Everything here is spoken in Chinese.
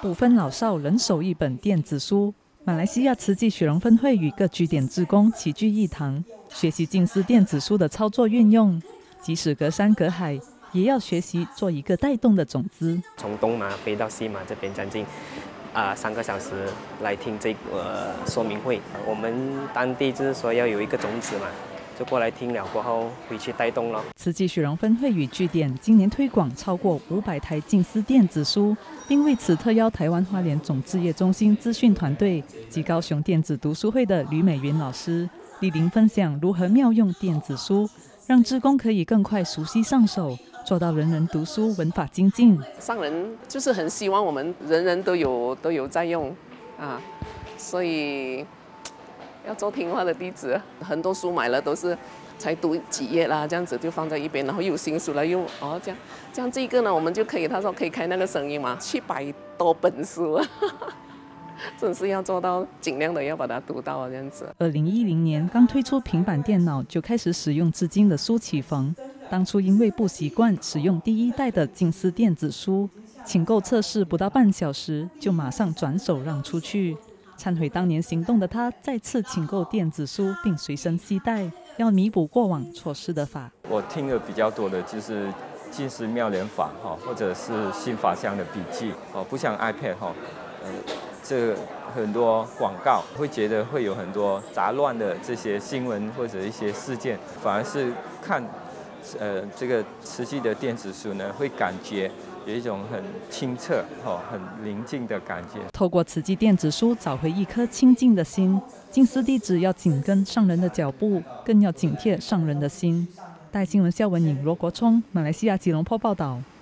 不分老少，人手一本电子书。马来西亚慈济雪荣分会与各据点志工齐聚一堂，学习静思电子书的操作运用。即使隔山隔海，也要学习做一个带动的种子。 从东马飞到西马这边将近3个小时来听这个说明会。我们当地就是说要有一个种子嘛，就过来听了过后回去带动咯。 慈济雪荣分会与据点今年推广超过500台静思电子书，并为此特邀台湾花莲总志业中心资讯团队及高雄电子读书会的吕美云老师莅临分享如何妙用电子书，让志工可以更快熟悉上手，做到人人读书，文法精进。 上人就是很希望我们人人都有在用啊，所以要做听话的弟子。很多书买了都是才读几页啦，这样子就放在一边，然后又有新书了又这样这个呢，我们就可以他说可以开那个声音嘛，700多本书。真是要做到尽量的要把它读到啊，这样子。 2010年刚推出平板电脑就开始使用至今的苏启逢，当初因为不习惯使用第1代的静思电子书，请购测试不到半小时就马上转手让出去。忏悔当年行动的他，再次请购电子书并随身携带，要弥补过往错失的法。 我听的比较多的就是静思妙莲法或者是新法香的笔记不像 iPad 这很多广告会觉得会有很多杂乱的这些新闻或者一些事件，反而是看这个慈济的电子书呢，会感觉有一种很清澈很宁静的感觉。 透过慈济电子书找回一颗清净的心，静思弟子要紧跟上人的脚步，更要紧贴上人的心。带新闻肖文颖、罗国聪，马来西亚吉隆坡报道。